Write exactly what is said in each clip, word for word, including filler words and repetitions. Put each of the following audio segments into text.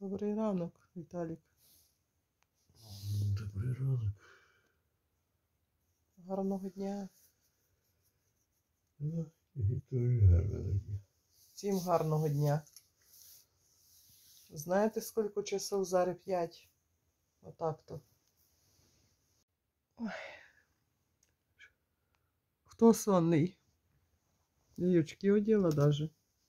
Добрий ранок, Віталік. Добрий ранок. Гарного дня. Ну, і теж гарного дня. Всім гарного дня. Знаєте, скільки часов зараз? П'ять. Отак-то. Ой. Хто сонний? Я очки оділа даже.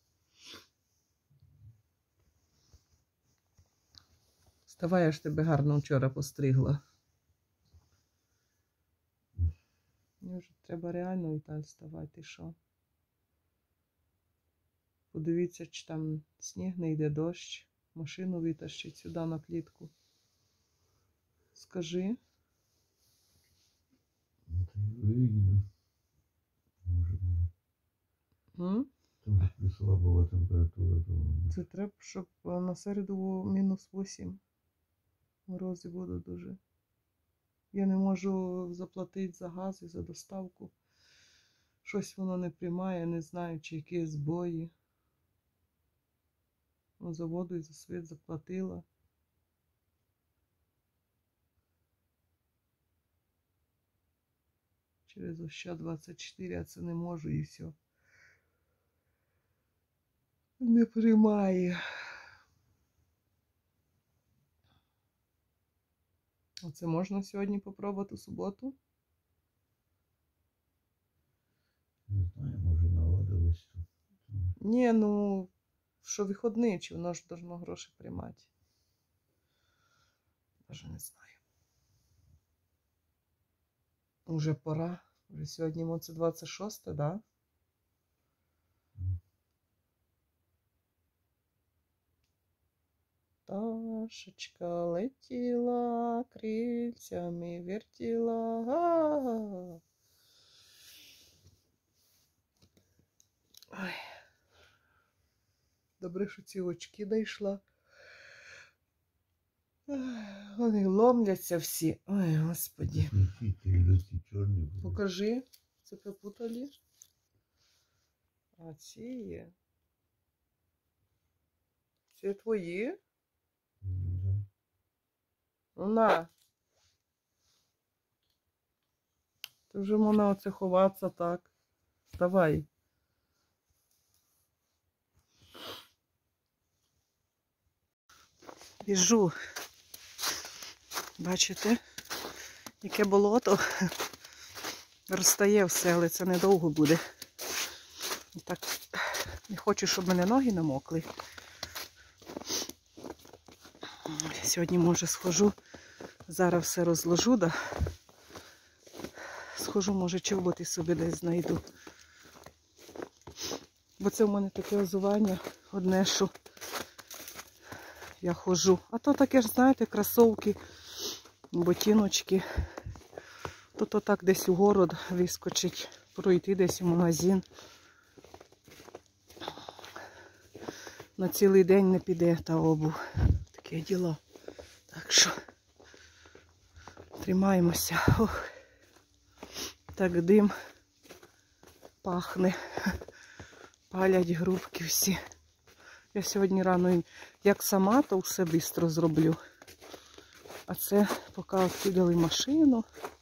Вставай, я ж тебе гарно вчора постригла. Мені вже треба реально, Віталь, вставай, ти що? Подивіться, чи там сніг не йде, дощ. Машину витащить сюди на клітку. Скажи. Ну, то я виїду. Може, може. М? Там плюсова була температура. То... Це треба, щоб на середу мінус вісім. Морози будуть дуже. Я не можу заплатити за газ і за доставку. Щось воно не приймає, не знаю, чи які збої. Ну, за воду і за світ заплатила. Через Ощад двадцять чотири, а це не можу і все. Не приймає. Оце можна сьогодні попробувати у суботу? Не знаю, може наладилось тут. Ні, ну, що вихідний, чи воно ж должно гроші приймати. Даже не знаю. Уже пора. Вже сьогодні це двадцять шосте, да? Пташечка летіла, крильцями вертіла. А-а-а. Ой. Добре, що ці очки дійшла. Вони ломляться всі. Ой, Господи. Покажи. Це попутали? А ці є. Це твої? Mm-hmm. Ну на. Ти вже можна оце ховатися так. Вставай. Біжу. Бачите, яке болото. Розтає все, але це недовго буде. Так, не хочу, щоб мене ноги намокли. Сьогодні, може, схожу, зараз все розложу, да. Схожу, може, чоботи собі десь знайду. Бо це в мене таке озування, одне, що я ходжу. А то таке ж, знаєте, кросовки, ботиночки. То-то так десь у город вискочить, пройти десь у магазин. На цілий день не піде та обув. Таке діло. Так що тримаємося. Ох. Так дим пахне. Палять грубки всі. Я сьогодні рано, як сама, то все швидко зроблю. А це поки відкидали машину.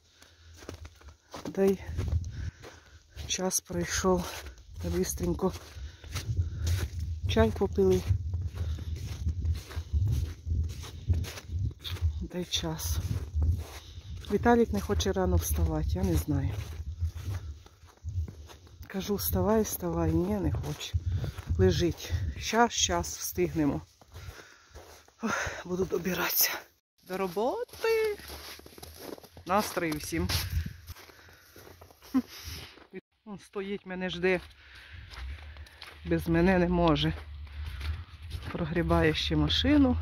Дай час пройшов. Бистренько чай попили. Дай час. Віталік не хоче рано вставати, я не знаю. Кажу, вставай, вставай. Ні, не хоче. Лежить. Щас, щас, встигнемо. Ох, буду добиратися. До роботи. Настрій всім. Він стоїть, мене жде. Без мене не може. Прогрібає ще машину.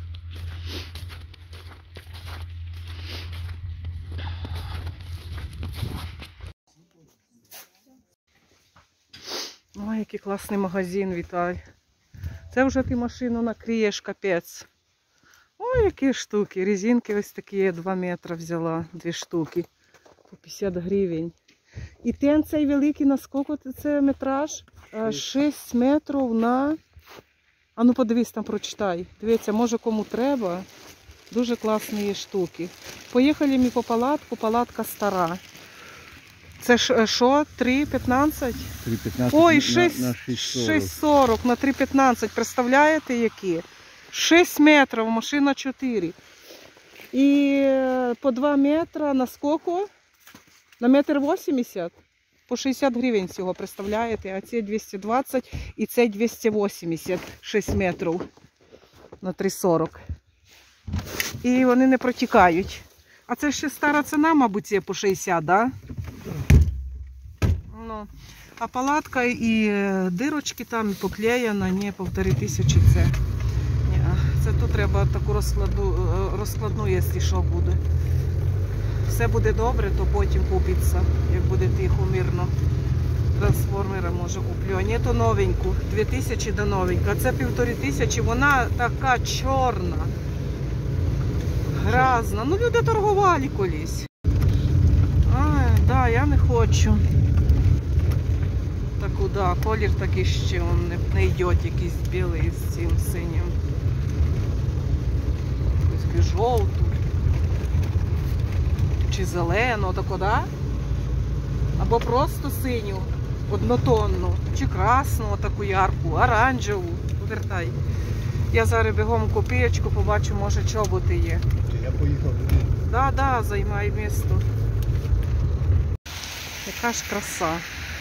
Ой, який класний магазин, Віталь. Це вже ти машину накриєш, капець. Ой, які штуки. Резинки ось такі, два метри взяла, дві штуки. По п'ятдесят гривень. І тен цей великий, на скільки це метраж? шість метрів на А ну подивись там, прочитай. Дивіться, може кому треба. Дуже класні є штуки. Поїхали ми по палатку, палатка стара. Це ж що? три п'ятнадцять? три п'ятнадцять Ой, на, шість на шість сорок. шість сорок на три п'ятнадцять. Представляєте, які? шість метрів, машина чотири. І по два метри на скільки? На метр вісімдесят? По шістдесят гривень всього, представляєте? А ці двісті двадцять і це двісті вісімдесят, шість метрів на три сорок. І вони не протікають. А це ще стара ціна, мабуть, є по шістдесят, так? Да? Ну, а палатка і дирочки там, і поклеєна, ні, півтори тисячі це. Ні, це тут треба таку розкладу, розкладну, якщо що буде. Все буде добре, то потім купиться, як буде тихо, мирно. Трансформера може куплю. А ні, то новеньку. Дві тисячі до новенька. А це півтори тисячі, вона така чорна. Грязна. Ну, люди торгували колись. Ай, да, я не хочу. Та куди? Колір такий ще он не, не йде, якийсь білий з цим синім. Якийсь жовтий. Чи зелену, таку, да? Або просто синю, однотонну, чи красну, таку ярку, оранжеву. Повертай. Я зараз бігом копієчку побачу, може чоботи є. Я поїхав. Да, да, займай місто. Яка ж краса.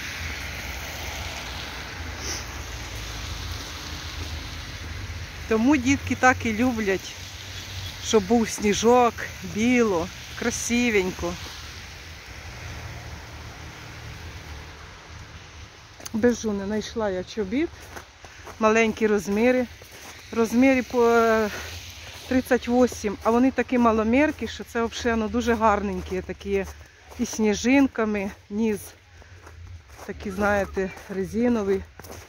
Тому дітки так і люблять, щоб був сніжок, біло, красивенько. Бежу, не знайшла я чобіт. Маленькі розміри. Розміри по тридцять вісім, а вони такі маломіркі, що це взагалі ну, дуже гарненькі, такі і сніжинками, низ такі, знаєте, резиновий.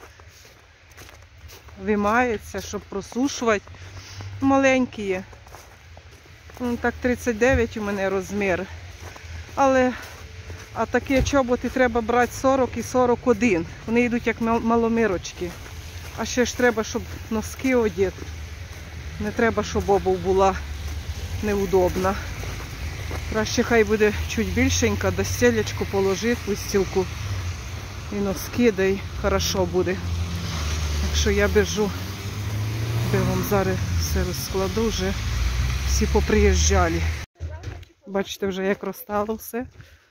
Вимається, щоб просушувати. Маленькі є. Ну, так тридцять дев'ять у мене розмір. Але а такі чоботи треба брати сорок і сорок один. Вони йдуть як маломірочки. А ще ж треба, щоб носки одіти. Не треба, щоб обув була неудобна. Краще хай буде чуть більшенька, до стелечку положити, пустілку. І носки, да й хорошо буде. Так що я біжу. Бігом зараз все розкладу, вже всі поприїжджали. Бачите, вже як розстало все.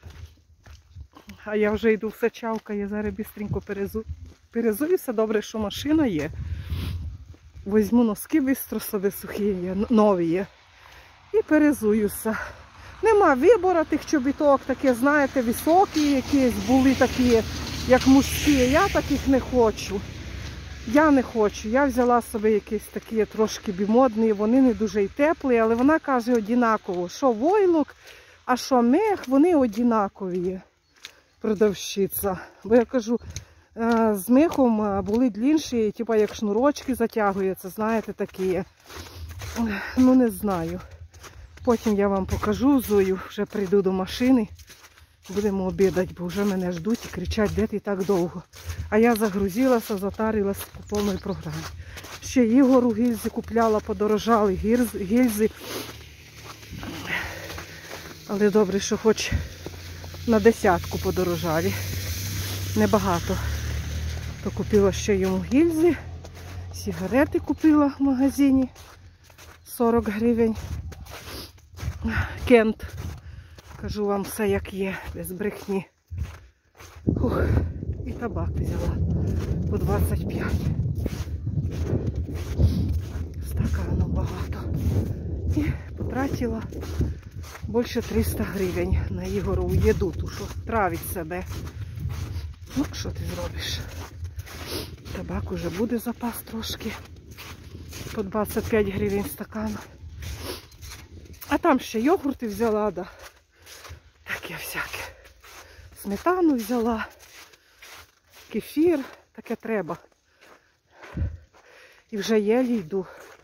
А я вже йду все чавкає, зараз бістренько перезу. перезуюся. Добре, що машина є. Візьму носки бистро собі сухі є, нові є. І перезуюся. Нема вибору тих чобіток, такі, знаєте, високі якісь, були такі, як мужські. Я таких не хочу. Я не хочу. Я взяла собі якісь такі трошки бімодні, вони не дуже й теплі, але вона каже однаково, що войлок, а що мех, вони однакові. Продавщиця. Бо я кажу, з мехом були длінші, типу як шнурочки затягуються, знаєте, такі. Ну не знаю. Потім я вам покажу Зою, вже прийду до машини. Будемо обідати, бо вже мене ждуть і кричать, де ти так довго. А я загрузилася, затарилася по повній програмі. Ще Ігору гільзи купляла, подорожали гільзи. Але добре, що хоч на десятку подорожали. Небагато. То купила ще йому гільзи. Сигарети купила в магазині. сорок гривень. Кент. Кажу вам все як є, без брехні. Ух, і табак взяла по двадцять п'ять. Стакану багато. І потратила більше триста гривень на Ігорову їду, ту, що травить себе. Ну, що ти зробиш? Табак уже буде запас трошки. По двадцять п'ять гривень стакан. А там ще йогурти взяла, да. Таке всяке. Сметану взяла. Кефір. Таке треба. І вже єлі йду.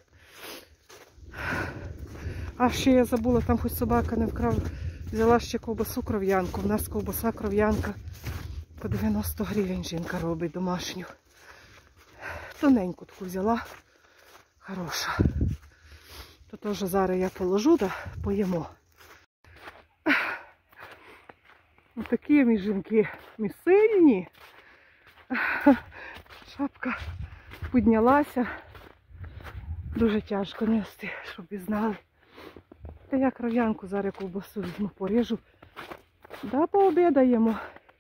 А ще я забула, там хоч собака не вкрав. Взяла ще ковбасу кров'янку. У нас ковбаса кров'янка по дев'яносто гривень жінка робить домашню. Тоненьку таку взяла. хороша. То теж зараз я положу, да поїмо. Ось такі мій жінки, мій сильні. Шапка піднялася. Дуже тяжко нести, щоб ви знали. Та я кров'янку зараз ковбасу візьму, поріжу. Да, пообідаємо.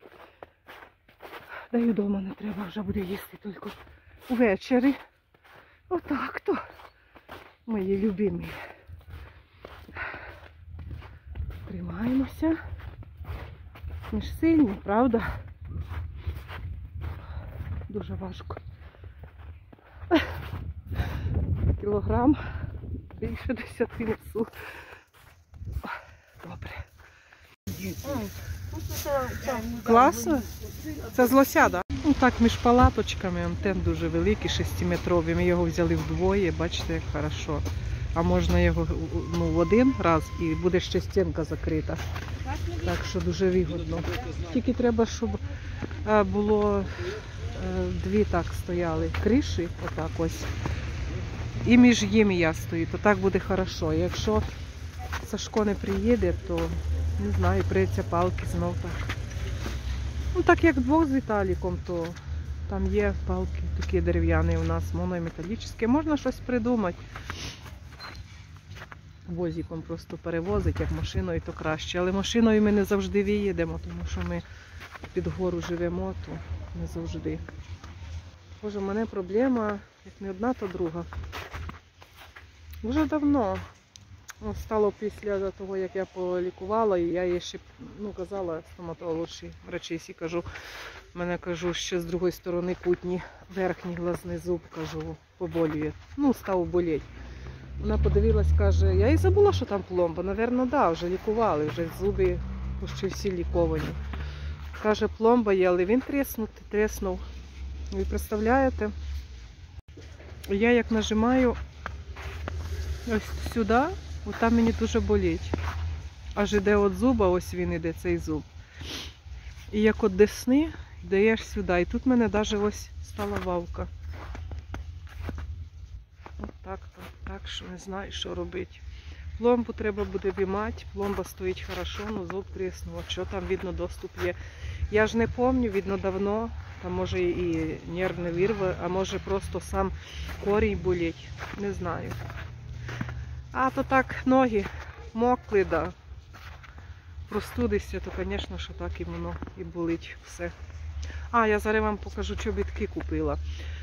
Да й вдома не треба, вже буде їсти тільки ввечері. Отак то. Мої любимі. Тримаємося. Ми ж сильні, правда? Дуже важко. Кілограм. Більше десяти несу. Добре. Класно? Це з лося, так? Ну так, між палаточками, антен дуже великий, шестиметровий. Ми його взяли вдвоє, бачите, як хорошо. А можна його ну, в один раз і буде ще стінка закрита. Так що дуже вигодно. Тільки треба, щоб було дві так стояли криші, отак ось. І між ними я стою, то так буде хорошо. Якщо Сашко не приїде, то не знаю, прийдеться палки знов так. Ну так як двох з Віталіком, то там є палки такі дерев'яні у нас, моно і металічні. Можна щось придумати. Возиком просто перевозить, як машиною, то краще. Але машиною ми не завжди виїдемо, тому що ми під гору живемо, то не завжди. Боже, в мене проблема, як не одна, то друга. Дуже давно. Стало після того, як я полікувала, і я їй ще ну, казала стоматології, врачі, кажу, мене кажу, що з другої сторони кутні, верхній глазний зуб, кажу, поболює. Ну, став боліти. Вона подивилась, каже, я і забула, що там пломба. Навірно, да, вже лікували, вже зуби почти всі ліковані. Каже, пломба є, але він тріснув, тріснув. Ви представляєте? Я як нажимаю ось сюди, от там мені дуже болить. Аж іде от зуба, ось він іде, цей зуб. І як от десни, йдеш сюди. І тут в мене навіть ось стала вавка. От так то. Так що не знаю, що робити. Пломбу треба буде виймати, пломба стоїть хорошо, але зуб тріснув. Що там, видно, доступ є. Я ж не пам'ятаю, видно, давно. Там може і нервне вирви, а може просто сам корінь болить. Не знаю. А то так ноги мокли, да. Простудишся, то, звісно, що так і воно і болить все. А, я зараз вам покажу, чобітки купила.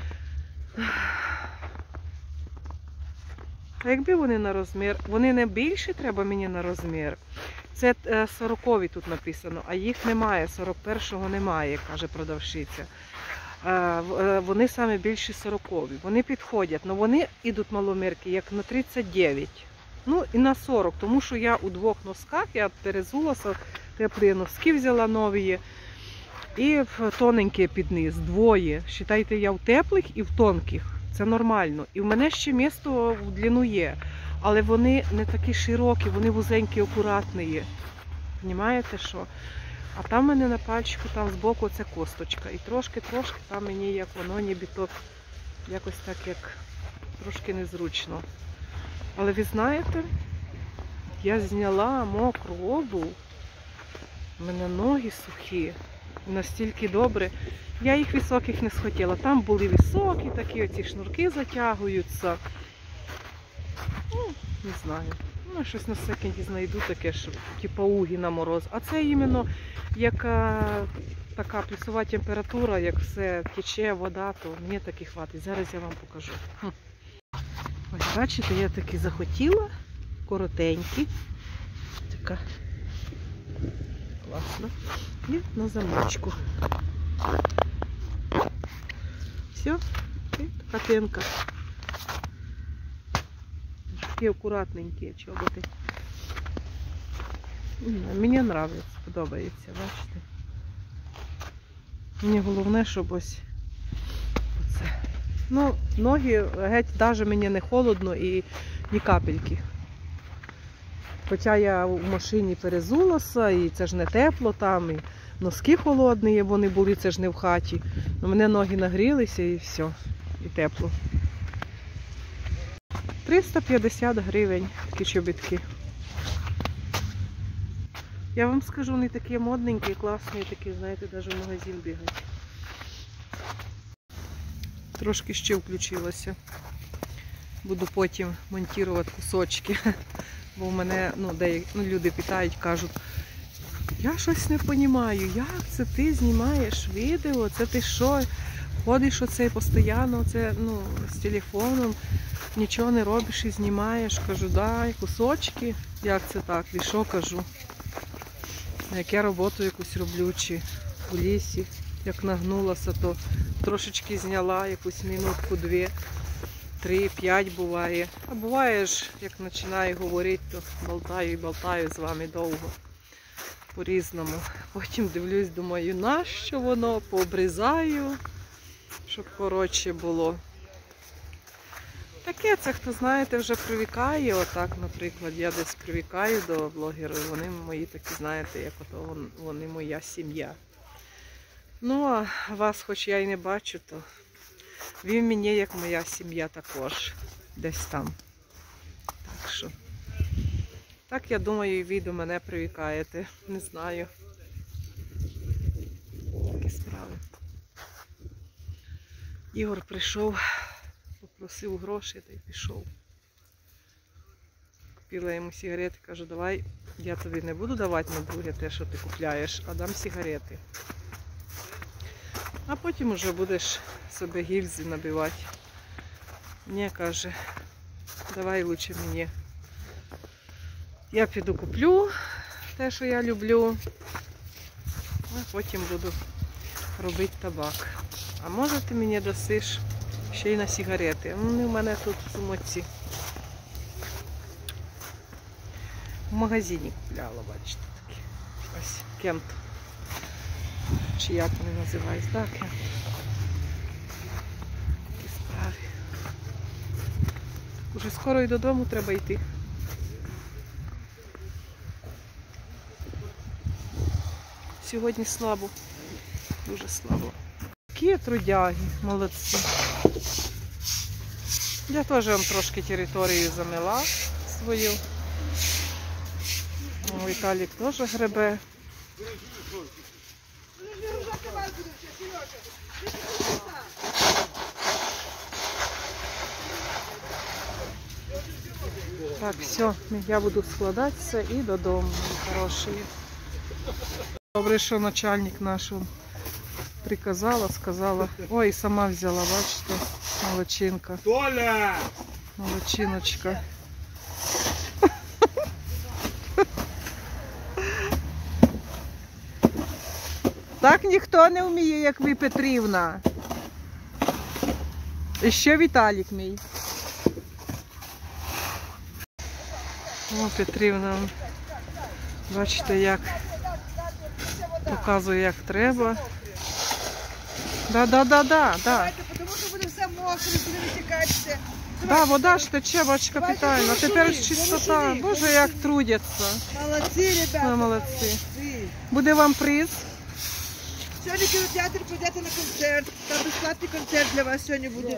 А якби вони на розмір, вони не більші треба мені на розмір. Це сорокові тут написано, а їх немає, сорок першого немає, каже продавщиця. Вони саме більші сорокові. Вони підходять, але вони йдуть маломірки, як на тридцять дев'ять. Ну і на сорок, тому що я у двох носках, я перезулася, теплі носки взяла нові. І тоненькі під низ, двоє. Считайте, я в теплих і в тонких. Це нормально. І в мене ще місто в длину є. Але вони не такі широкі, вони вузенькі, акуратні. Понімаєте, що? А там в мене на пальчику, там збоку це косточка. І трошки-трошки там мені як воно ніби то якось так, як трошки незручно. Але ви знаєте, я зняла мокру обув, у мене ноги сухі, настільки добре. Я їх високих не схотіла. Там були високі, такі оці шнурки затягуються. Ну, не знаю. Ну, щось на секунді знайду таке, що типу угі на мороз. А це іменно як а, така плюсова температура, як все тече, вода, то мені таки хватить. Зараз я вам покажу. Хм. Ось, бачите, я таки захотіла. Коротенькі. Така класна. І на замочку. Все. І така пенка. Такі акуратненькі чоботи. Мені подобається, подобається, бачите. Мені головне, щоб ось оце. Ну, ноги геть навіть мені не холодно і ні капельки. Хоча я в машині перезулася, і це ж не тепло там, і носки холодні, вони були, це ж не в хаті. У мене ноги нагрілися і все, і тепло. триста п'ятдесят гривень такі чобітки. Я вам скажу, вони такі модненькі, класні, такі, знаєте, навіть в магазин бігають. Трошки ще включилася. Буду потім монтувати кусочки. Бо в мене, ну, деякі, ну, люди питають, кажуть, я щось не розумію, як це ти знімаєш відео, це ти що, ходиш оце постійно, це, ну, з телефоном, нічого не робиш і знімаєш. Кажу, дай кусочки, як це так, і що кажу. Як я роботу якусь роблю, чи у лісі, як нагнулася, то трошечки зняла якусь минутку, дві, три, п'ять буває. А буває ж, як починаю говорити, то болтаю і болтаю з вами довго, по-різному. Потім дивлюсь, думаю, нащо воно, пообрізаю, щоб коротше було. Таке це, хто, знаєте, вже привикає, отак, наприклад, я десь привикаю до блогерів, вони мої такі, знаєте, як ото вони моя сім'я. Ну, а вас, хоч я і не бачу, то ви мені як моя сім'я також, десь там. Так що, так я думаю, і ви до мене привикаєте, не знаю. Такі справи. Ігор прийшов. Попросив гроші та й пішов. Купила йому сигарети, кажу, давай, я тобі не буду давати на друге те, що ти купляєш, а дам сигарети. А потім вже будеш собі гільзи набивати. Ні, каже, давай лучше мені. Я піду куплю те, що я люблю, а потім буду робити табак. А може ти мені дасиш ще й на сигарети. Вони в мене тут в сумочці. В магазині купляла, бачите, такі. Ось Кент. Чи як вони називаються, так? Кент. Такі справи. Уже скоро і додому треба йти. Сьогодні слабо. Дуже слабо. Такі трудяги, молодці. Я теж вам трошки територію замила свою. Віталік теж гребе. Так, все, я буду складатися і додому, хороші. Добре, що начальник наш приказала, сказала. Ой, сама взяла, бачите, молодчинка. Толя! Молодчиночка. Так ніхто не вміє, як ви, Петрівна. І ще Віталік мій. О, Петрівна, бачите, як показує, як треба. Да-да-да-да, да. Тому що буде все мокре, буде витікатися. Да, вода ж тече, бач, капітально. Тепер ж чистота. Боже, як трудяться. Молодці, ребята. Ви молодці. Буде вам приз. Сьогодні кінотеатр підете на концерт. Там безплатний концерт для вас сьогодні буде.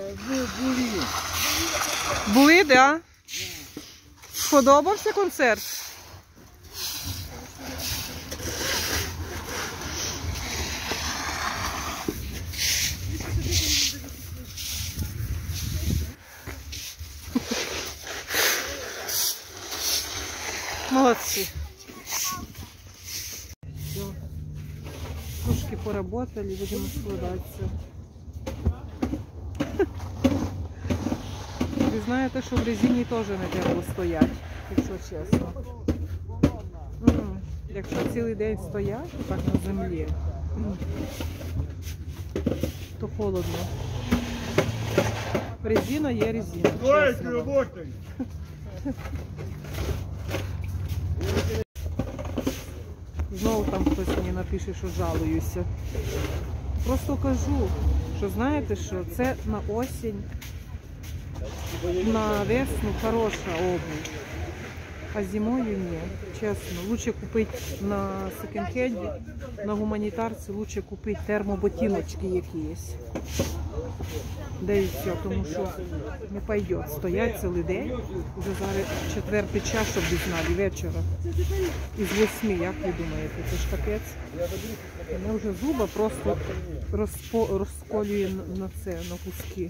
Були, да? Сподобався концерт? Молодці. Все. Трошки поработали, будемо складатися. Ви знаєте, що в резині теж не треба стояти, якщо чесно. М, Якщо цілий день стоять, так на землі, м, то холодно. Резина є резина, чесно вам. Знову там хтось мені напише, що жалуюся. Просто кажу, що знаєте що, це на осінь, на весну хороша обувь. А зимою ні, чесно. Лучше купити на секонд-хенді, на гуманітарці, лучше купити термоботиночки якісь. Да і все, тому що не пойде. Стоять цілий день, вже зараз четвертий час, щоб ви знали, вечора. Із восьми, як ви думаєте, це ж капець. Мене вже зуба просто розпо, розколює на, на це, на куски.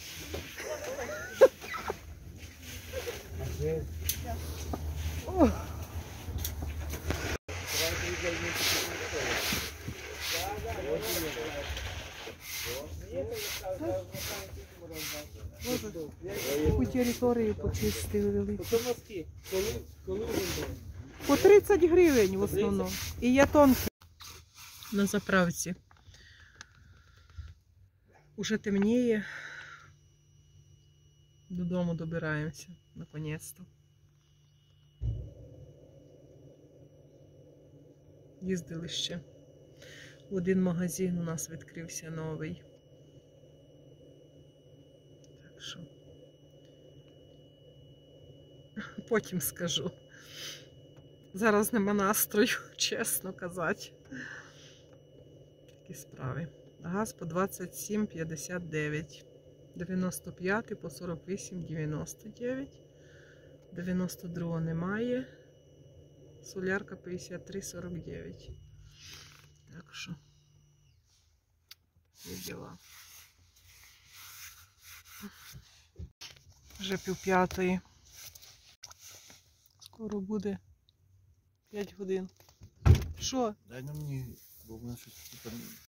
О! Таку територію почистили. По тридцять гривень в основному. І є тонкі. На заправці. Уже темніє. Додому добираємося, наконець-то. Їздили ще. Один магазин у нас відкрився новий. Так що потім скажу. Зараз нема настрою, чесно казати. Такі справи. Газ по двадцять сім п'ятдесят дев'ять. дев'яносто п'ять по сорок вісім дев'яносто дев'ять. дев'яносто два немає. Солярка п'ятдесят три сорок дев'ять. Так що такі діла. Вже пів п'ятої. Скоро буде п'ять годин. Що? Дай на мені, бо в мене щось типу